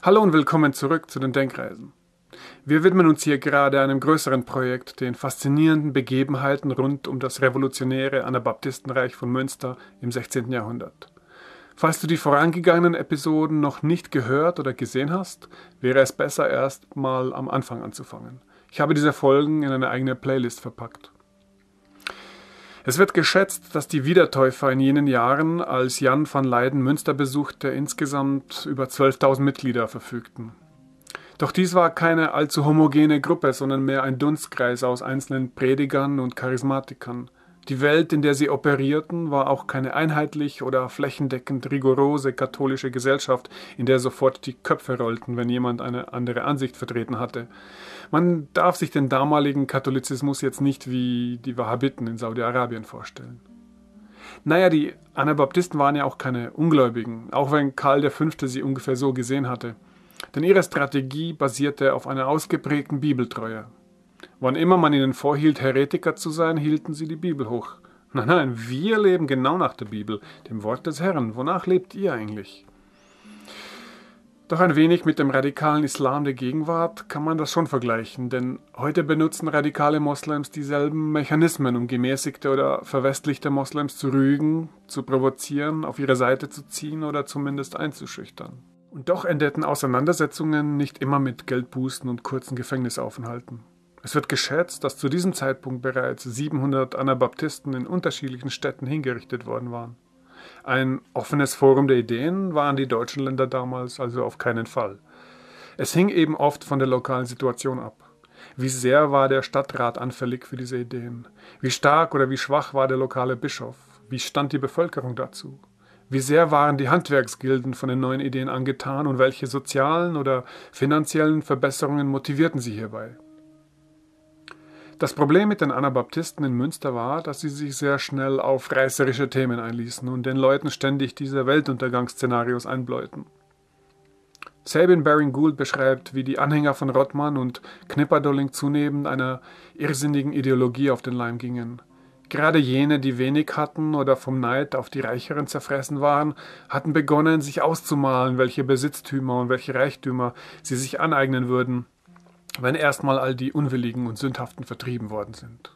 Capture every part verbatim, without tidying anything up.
Hallo und willkommen zurück zu den Denkreisen. Wir widmen uns hier gerade einem größeren Projekt, den faszinierenden Begebenheiten rund um das revolutionäre Anabaptistenreich von Münster im sechzehnten Jahrhundert. Falls du die vorangegangenen Episoden noch nicht gehört oder gesehen hast, wäre es besser, erst mal am Anfang anzufangen. Ich habe diese Folgen in eine eigene Playlist verpackt. Es wird geschätzt, dass die Wiedertäufer in jenen Jahren, als Jan van Leyden Münster besuchte, insgesamt über zwölftausend Mitglieder verfügten. Doch dies war keine allzu homogene Gruppe, sondern mehr ein Dunstkreis aus einzelnen Predigern und Charismatikern. Die Welt, in der sie operierten, war auch keine einheitlich oder flächendeckend rigorose katholische Gesellschaft, in der sofort die Köpfe rollten, wenn jemand eine andere Ansicht vertreten hatte. Man darf sich den damaligen Katholizismus jetzt nicht wie die Wahhabiten in Saudi-Arabien vorstellen. Naja, die Anabaptisten waren ja auch keine Ungläubigen, auch wenn Karl der Fünfte sie ungefähr so gesehen hatte. Denn ihre Strategie basierte auf einer ausgeprägten Bibeltreue. Wann immer man ihnen vorhielt, Heretiker zu sein, hielten sie die Bibel hoch. Nein, nein, wir leben genau nach der Bibel, dem Wort des Herrn. Wonach lebt ihr eigentlich? Doch ein wenig mit dem radikalen Islam der Gegenwart kann man das schon vergleichen, denn heute benutzen radikale Moslems dieselben Mechanismen, um gemäßigte oder verwestlichte Moslems zu rügen, zu provozieren, auf ihre Seite zu ziehen oder zumindest einzuschüchtern. Und doch endeten Auseinandersetzungen nicht immer mit Geldbußen und kurzen Gefängnisaufenthalten. Es wird geschätzt, dass zu diesem Zeitpunkt bereits siebenhundert Anabaptisten in unterschiedlichen Städten hingerichtet worden waren. Ein offenes Forum der Ideen waren die deutschen Länder damals also auf keinen Fall. Es hing eben oft von der lokalen Situation ab. Wie sehr war der Stadtrat anfällig für diese Ideen? Wie stark oder wie schwach war der lokale Bischof? Wie stand die Bevölkerung dazu? Wie sehr waren die Handwerksgilden von den neuen Ideen angetan und welche sozialen oder finanziellen Verbesserungen motivierten sie hierbei? Das Problem mit den Anabaptisten in Münster war, dass sie sich sehr schnell auf reißerische Themen einließen und den Leuten ständig diese Weltuntergangsszenarios einbläuten. Sabin Baring-Gould beschreibt, wie die Anhänger von Rothman und Knipperdolling zunehmend einer irrsinnigen Ideologie auf den Leim gingen. Gerade jene, die wenig hatten oder vom Neid auf die Reicheren zerfressen waren, hatten begonnen, sich auszumalen, welche Besitztümer und welche Reichtümer sie sich aneignen würden, wenn erstmal all die Unwilligen und Sündhaften vertrieben worden sind.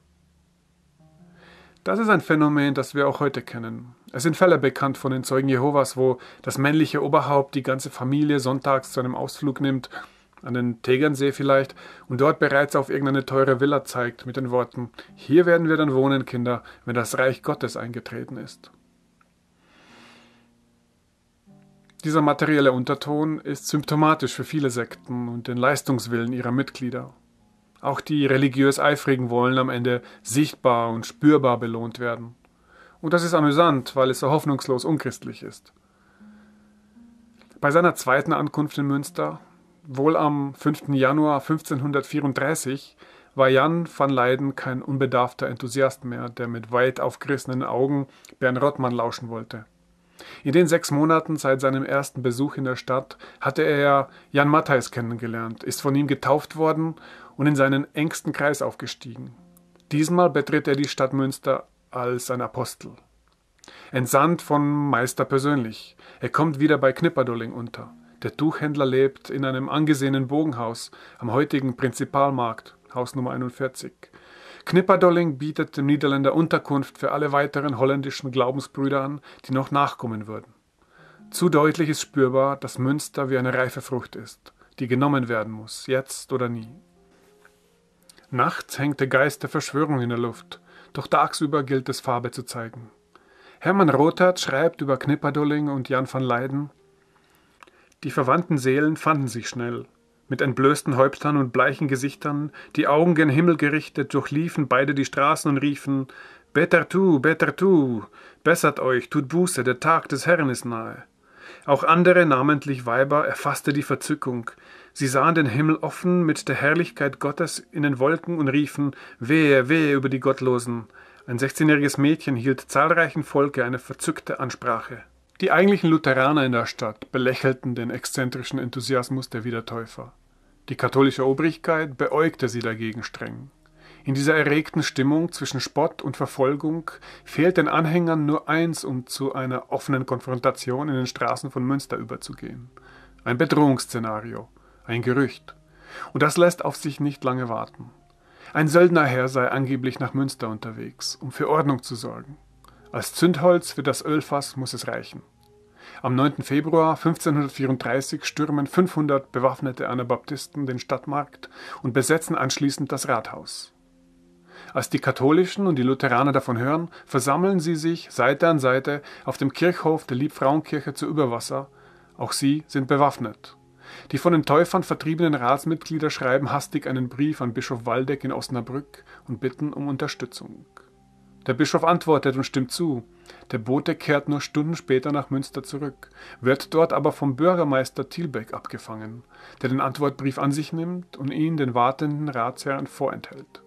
Das ist ein Phänomen, das wir auch heute kennen. Es sind Fälle bekannt von den Zeugen Jehovas, wo das männliche Oberhaupt die ganze Familie sonntags zu einem Ausflug nimmt, an den Tegernsee vielleicht, und dort bereits auf irgendeine teure Villa zeigt mit den Worten: Hier werden wir dann wohnen, Kinder, wenn das Reich Gottes eingetreten ist. Dieser materielle Unterton ist symptomatisch für viele Sekten und den Leistungswillen ihrer Mitglieder. Auch die religiös Eifrigen wollen am Ende sichtbar und spürbar belohnt werden. Und das ist amüsant, weil es so hoffnungslos unchristlich ist. Bei seiner zweiten Ankunft in Münster, wohl am fünften Januar fünfzehnhundertvierunddreißig, war Jan van Leyden kein unbedarfter Enthusiast mehr, der mit weit aufgerissenen Augen Bernd Rothman lauschen wollte. In den sechs Monaten seit seinem ersten Besuch in der Stadt hatte er Jan Matthijs kennengelernt, ist von ihm getauft worden und in seinen engsten Kreis aufgestiegen. Diesmal betritt er die Stadt Münster als ein Apostel. Entsandt von Meister persönlich. Er kommt wieder bei Knipperdolling unter. Der Tuchhändler lebt in einem angesehenen Bogenhaus am heutigen Prinzipalmarkt, Haus Nummer einundvierzig. Knipperdolling bietet dem Niederländer Unterkunft für alle weiteren holländischen Glaubensbrüder an, die noch nachkommen würden. Zu deutlich ist spürbar, dass Münster wie eine reife Frucht ist, die genommen werden muss, jetzt oder nie. Nachts hängt der Geist der Verschwörung in der Luft, doch tagsüber gilt es, Farbe zu zeigen. Hermann Rothert schreibt über Knipperdolling und Jan van Leyden: Die verwandten Seelen fanden sich schnell. Mit entblößten Häuptern und bleichen Gesichtern, die Augen gen Himmel gerichtet, durchliefen beide die Straßen und riefen: Beter tu, beter tu, bessert euch, tut Buße, der Tag des Herrn ist nahe. Auch andere, namentlich Weiber, erfasste die Verzückung. Sie sahen den Himmel offen mit der Herrlichkeit Gottes in den Wolken und riefen: Wehe, wehe über die Gottlosen. Ein sechzehnjähriges Mädchen hielt zahlreichen Volke eine verzückte Ansprache. Die eigentlichen Lutheraner in der Stadt belächelten den exzentrischen Enthusiasmus der Wiedertäufer. Die katholische Obrigkeit beäugte sie dagegen streng. In dieser erregten Stimmung zwischen Spott und Verfolgung fehlt den Anhängern nur eins, um zu einer offenen Konfrontation in den Straßen von Münster überzugehen: Ein Bedrohungsszenario, ein Gerücht. Und das lässt auf sich nicht lange warten. Ein Söldnerherr sei angeblich nach Münster unterwegs, um für Ordnung zu sorgen. Als Zündholz für das Ölfass muss es reichen. Am neunten Februar fünfzehnhundertvierunddreißig stürmen fünfhundert bewaffnete Anabaptisten den Stadtmarkt und besetzen anschließend das Rathaus. Als die Katholischen und die Lutheraner davon hören, versammeln sie sich Seite an Seite auf dem Kirchhof der Liebfrauenkirche zu Überwasser. Auch sie sind bewaffnet. Die von den Täufern vertriebenen Ratsmitglieder schreiben hastig einen Brief an Bischof Waldeck in Osnabrück und bitten um Unterstützung. Der Bischof antwortet und stimmt zu. Der Bote kehrt nur Stunden später nach Münster zurück, wird dort aber vom Bürgermeister Thielbeck abgefangen, der den Antwortbrief an sich nimmt und ihn den wartenden Ratsherren vorenthält.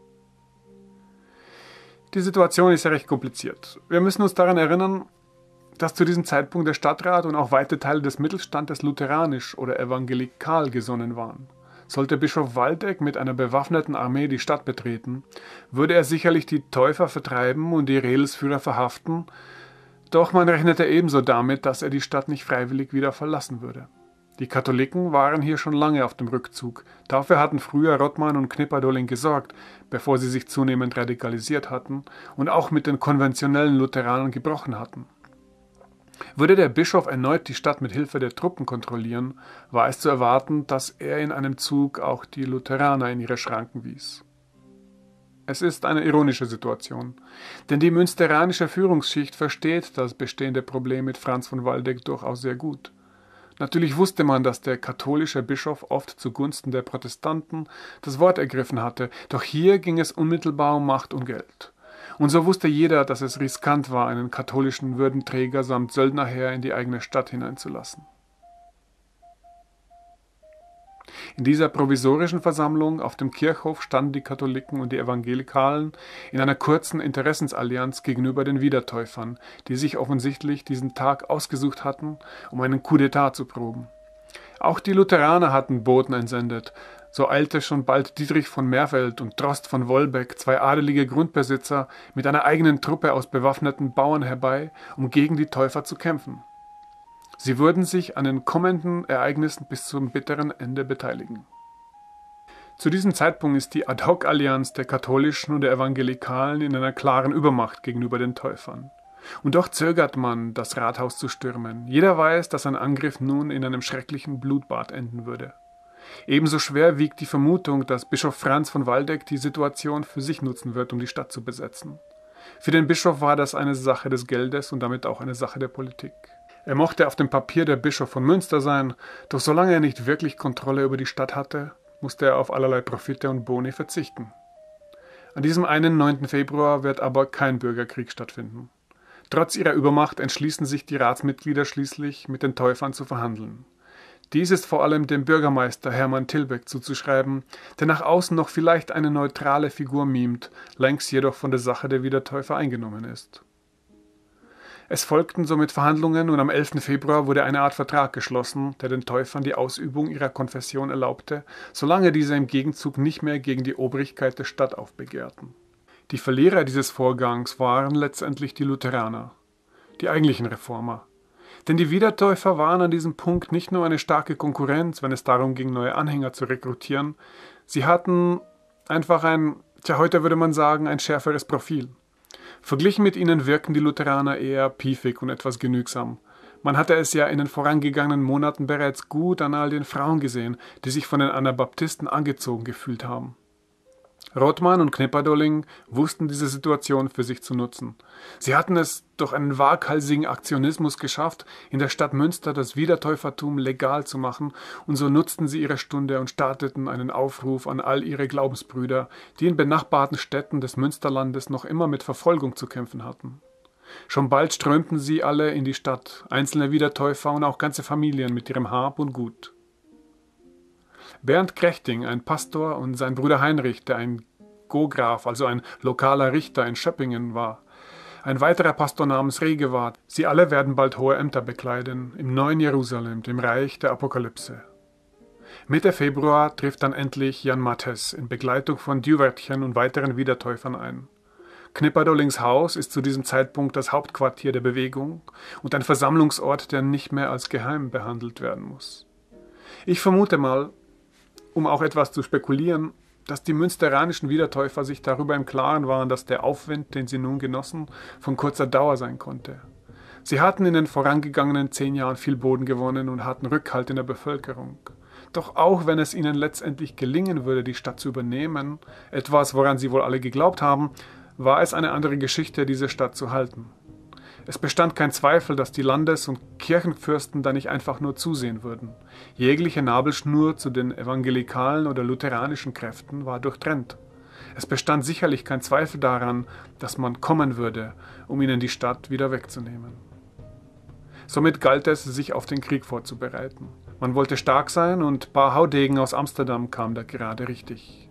Die Situation ist ja recht kompliziert. Wir müssen uns daran erinnern, dass zu diesem Zeitpunkt der Stadtrat und auch weite Teile des Mittelstandes lutheranisch oder evangelikal gesonnen waren. Sollte Bischof Waldeck mit einer bewaffneten Armee die Stadt betreten, würde er sicherlich die Täufer vertreiben und die Redelsführer verhaften, doch man rechnete ebenso damit, dass er die Stadt nicht freiwillig wieder verlassen würde. Die Katholiken waren hier schon lange auf dem Rückzug. Dafür hatten früher Rothmann und Knipperdolling gesorgt, bevor sie sich zunehmend radikalisiert hatten und auch mit den konventionellen Lutheranern gebrochen hatten. Würde der Bischof erneut die Stadt mit Hilfe der Truppen kontrollieren, war es zu erwarten, dass er in einem Zug auch die Lutheraner in ihre Schranken wies. Es ist eine ironische Situation, denn die münsteranische Führungsschicht versteht das bestehende Problem mit Franz von Waldeck durchaus sehr gut. Natürlich wusste man, dass der katholische Bischof oft zugunsten der Protestanten das Wort ergriffen hatte, doch hier ging es unmittelbar um Macht und Geld. Und so wusste jeder, dass es riskant war, einen katholischen Würdenträger samt Söldnerheer in die eigene Stadt hineinzulassen. In dieser provisorischen Versammlung auf dem Kirchhof standen die Katholiken und die Evangelikalen in einer kurzen Interessensallianz gegenüber den Wiedertäufern, die sich offensichtlich diesen Tag ausgesucht hatten, um einen Coup d'État zu proben. Auch die Lutheraner hatten Boten entsendet. So eilte schon bald Dietrich von Merveldt und Drost von Wolbeck, zwei adelige Grundbesitzer, mit einer eigenen Truppe aus bewaffneten Bauern herbei, um gegen die Täufer zu kämpfen. Sie würden sich an den kommenden Ereignissen bis zum bitteren Ende beteiligen. Zu diesem Zeitpunkt ist die Ad-hoc-Allianz der Katholischen und der Evangelikalen in einer klaren Übermacht gegenüber den Täufern. Und doch zögert man, das Rathaus zu stürmen. Jeder weiß, dass ein Angriff nun in einem schrecklichen Blutbad enden würde. Ebenso schwer wiegt die Vermutung, dass Bischof Franz von Waldeck die Situation für sich nutzen wird, um die Stadt zu besetzen. Für den Bischof war das eine Sache des Geldes und damit auch eine Sache der Politik. Er mochte auf dem Papier der Bischof von Münster sein, doch solange er nicht wirklich Kontrolle über die Stadt hatte, musste er auf allerlei Profite und Boni verzichten. An diesem einen neunten Februar wird aber kein Bürgerkrieg stattfinden. Trotz ihrer Übermacht entschließen sich die Ratsmitglieder schließlich, mit den Täufern zu verhandeln. Dies ist vor allem dem Bürgermeister Hermann Thielbeck zuzuschreiben, der nach außen noch vielleicht eine neutrale Figur mimt, längst jedoch von der Sache der Wiedertäufer eingenommen ist. Es folgten somit Verhandlungen und am elften Februar wurde eine Art Vertrag geschlossen, der den Täufern die Ausübung ihrer Konfession erlaubte, solange diese im Gegenzug nicht mehr gegen die Obrigkeit der Stadt aufbegehrten. Die Verlierer dieses Vorgangs waren letztendlich die Lutheraner, die eigentlichen Reformer. Denn die Wiedertäufer waren an diesem Punkt nicht nur eine starke Konkurrenz, wenn es darum ging, neue Anhänger zu rekrutieren, sie hatten einfach ein, tja, heute würde man sagen, ein schärferes Profil. Verglichen mit ihnen wirken die Lutheraner eher piefig und etwas genügsam. Man hatte es ja in den vorangegangenen Monaten bereits gut an all den Frauen gesehen, die sich von den Anabaptisten angezogen gefühlt haben. Rothmann und Knipperdolling wussten diese Situation für sich zu nutzen. Sie hatten es durch einen waghalsigen Aktionismus geschafft, in der Stadt Münster das Wiedertäufertum legal zu machen, und so nutzten sie ihre Stunde und starteten einen Aufruf an all ihre Glaubensbrüder, die in benachbarten Städten des Münsterlandes noch immer mit Verfolgung zu kämpfen hatten. Schon bald strömten sie alle in die Stadt, einzelne Wiedertäufer und auch ganze Familien mit ihrem Hab und Gut. Bernd Krechting, ein Pastor, und sein Bruder Heinrich, der ein Gograf, also ein lokaler Richter in Schöppingen war. Ein weiterer Pastor namens Regewart. Sie alle werden bald hohe Ämter bekleiden, im neuen Jerusalem, dem Reich der Apokalypse. Mitte Februar trifft dann endlich Jan Mathes in Begleitung von Duwertchen und weiteren Wiedertäufern ein. Knipperdollings Haus ist zu diesem Zeitpunkt das Hauptquartier der Bewegung und ein Versammlungsort, der nicht mehr als geheim behandelt werden muss. Ich vermute mal, um auch etwas zu spekulieren, dass die münsteranischen Wiedertäufer sich darüber im Klaren waren, dass der Aufwind, den sie nun genossen, von kurzer Dauer sein konnte. Sie hatten in den vorangegangenen zehn Jahren viel Boden gewonnen und hatten Rückhalt in der Bevölkerung. Doch auch wenn es ihnen letztendlich gelingen würde, die Stadt zu übernehmen, etwas, woran sie wohl alle geglaubt haben, war es eine andere Geschichte, diese Stadt zu halten. Es bestand kein Zweifel, dass die Landes- und Kirchenfürsten da nicht einfach nur zusehen würden. Jegliche Nabelschnur zu den evangelikalen oder lutheranischen Kräften war durchtrennt. Es bestand sicherlich kein Zweifel daran, dass man kommen würde, um ihnen die Stadt wieder wegzunehmen. Somit galt es, sich auf den Krieg vorzubereiten. Man wollte stark sein und Bar Haudegen aus Amsterdam kam da gerade richtig.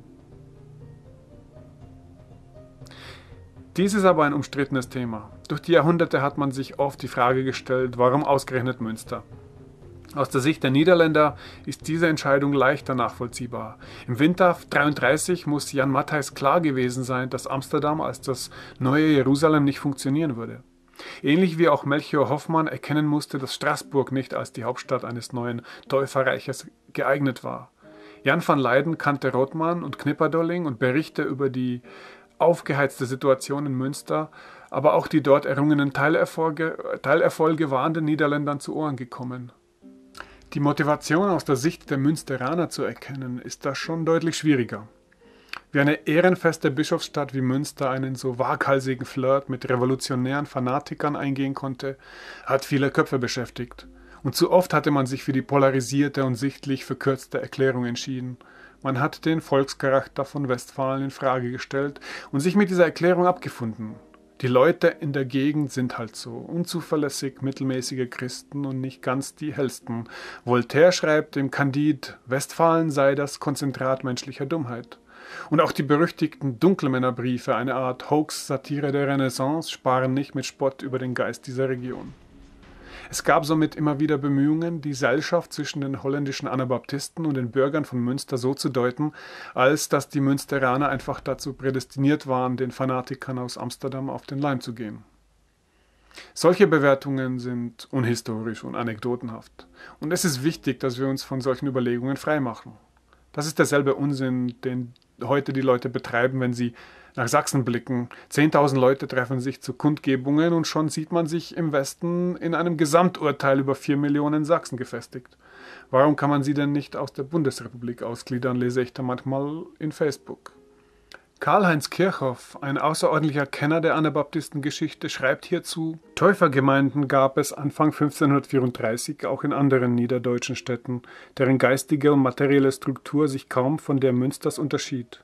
Dies ist aber ein umstrittenes Thema. Durch die Jahrhunderte hat man sich oft die Frage gestellt, warum ausgerechnet Münster? Aus der Sicht der Niederländer ist diese Entscheidung leichter nachvollziehbar. Im Winter dreiunddreißig muss Jan Matthyss klar gewesen sein, dass Amsterdam als das neue Jerusalem nicht funktionieren würde. Ähnlich wie auch Melchior Hoffmann erkennen musste, dass Straßburg nicht als die Hauptstadt eines neuen Täuferreiches geeignet war. Jan van Leyden kannte Rothmann und Knipperdolling und Berichte über die aufgeheizte Situation in Münster, aber auch die dort errungenen Teilerfolge, Teilerfolge waren den Niederländern zu Ohren gekommen. Die Motivation aus der Sicht der Münsteraner zu erkennen, ist da schon deutlich schwieriger. Wie eine ehrenfeste Bischofsstadt wie Münster einen so waghalsigen Flirt mit revolutionären Fanatikern eingehen konnte, hat viele Köpfe beschäftigt. Und zu oft hatte man sich für die polarisierte und sichtlich verkürzte Erklärung entschieden. Man hat den Volkscharakter von Westfalen in Frage gestellt und sich mit dieser Erklärung abgefunden. Die Leute in der Gegend sind halt so unzuverlässig mittelmäßige Christen und nicht ganz die hellsten. Voltaire schreibt im Candide, Westfalen sei das Konzentrat menschlicher Dummheit. Und auch die berüchtigten Dunkelmännerbriefe, eine Art Hoax-Satire der Renaissance, sparen nicht mit Spott über den Geist dieser Region. Es gab somit immer wieder Bemühungen, die Seilschaft zwischen den holländischen Anabaptisten und den Bürgern von Münster so zu deuten, als dass die Münsteraner einfach dazu prädestiniert waren, den Fanatikern aus Amsterdam auf den Leim zu gehen. Solche Bewertungen sind unhistorisch und anekdotenhaft. Und es ist wichtig, dass wir uns von solchen Überlegungen freimachen. Das ist derselbe Unsinn, den heute die Leute betreiben, wenn sie nach Sachsen blicken. Zehntausend Leute treffen sich zu Kundgebungen und schon sieht man sich im Westen in einem Gesamturteil über vier Millionen Sachsen gefestigt. Warum kann man sie denn nicht aus der Bundesrepublik ausgliedern, lese ich da manchmal in Facebook. Karl-Heinz Kirchhoff, ein außerordentlicher Kenner der Anabaptistengeschichte, schreibt hierzu: Täufergemeinden gab es Anfang fünfzehnhundertvierunddreißig auch in anderen niederdeutschen Städten, deren geistige und materielle Struktur sich kaum von der Münsters unterschied.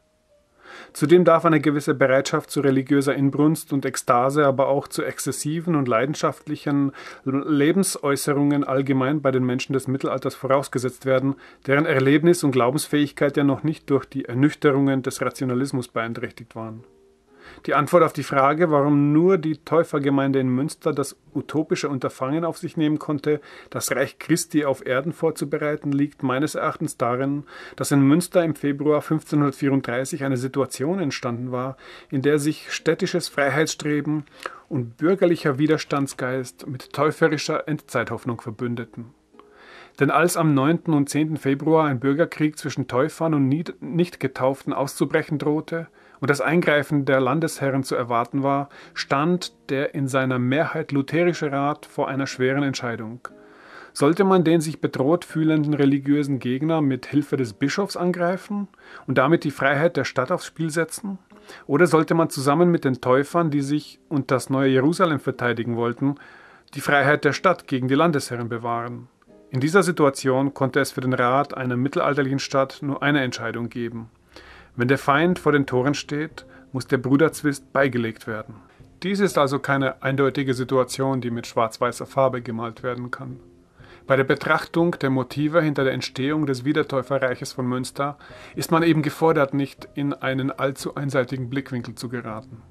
Zudem darf eine gewisse Bereitschaft zu religiöser Inbrunst und Ekstase, aber auch zu exzessiven und leidenschaftlichen Lebensäußerungen allgemein bei den Menschen des Mittelalters vorausgesetzt werden, deren Erlebnis und Glaubensfähigkeit ja noch nicht durch die Ernüchterungen des Rationalismus beeinträchtigt waren. Die Antwort auf die Frage, warum nur die Täufergemeinde in Münster das utopische Unterfangen auf sich nehmen konnte, das Reich Christi auf Erden vorzubereiten, liegt meines Erachtens darin, dass in Münster im Februar fünfzehnhundertvierunddreißig eine Situation entstanden war, in der sich städtisches Freiheitsstreben und bürgerlicher Widerstandsgeist mit täuferischer Endzeithoffnung verbündeten. Denn als am neunten und zehnten Februar ein Bürgerkrieg zwischen Täufern und Nichtgetauften auszubrechen drohte und das Eingreifen der Landesherren zu erwarten war, stand der in seiner Mehrheit lutherische Rat vor einer schweren Entscheidung. Sollte man den sich bedroht fühlenden religiösen Gegner mit Hilfe des Bischofs angreifen und damit die Freiheit der Stadt aufs Spiel setzen? Oder sollte man zusammen mit den Täufern, die sich und das neue Jerusalem verteidigen wollten, die Freiheit der Stadt gegen die Landesherren bewahren? In dieser Situation konnte es für den Rat einer mittelalterlichen Stadt nur eine Entscheidung geben. Wenn der Feind vor den Toren steht, muss der Bruderzwist beigelegt werden. Dies ist also keine eindeutige Situation, die mit schwarz-weißer Farbe gemalt werden kann. Bei der Betrachtung der Motive hinter der Entstehung des Wiedertäuferreiches von Münster ist man eben gefordert, nicht in einen allzu einseitigen Blickwinkel zu geraten.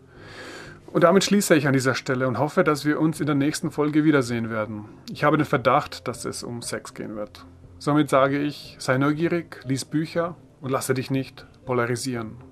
Und damit schließe ich an dieser Stelle und hoffe, dass wir uns in der nächsten Folge wiedersehen werden. Ich habe den Verdacht, dass es um Sex gehen wird. Somit sage ich, sei neugierig, lies Bücher und lasse dich nicht polarisieren.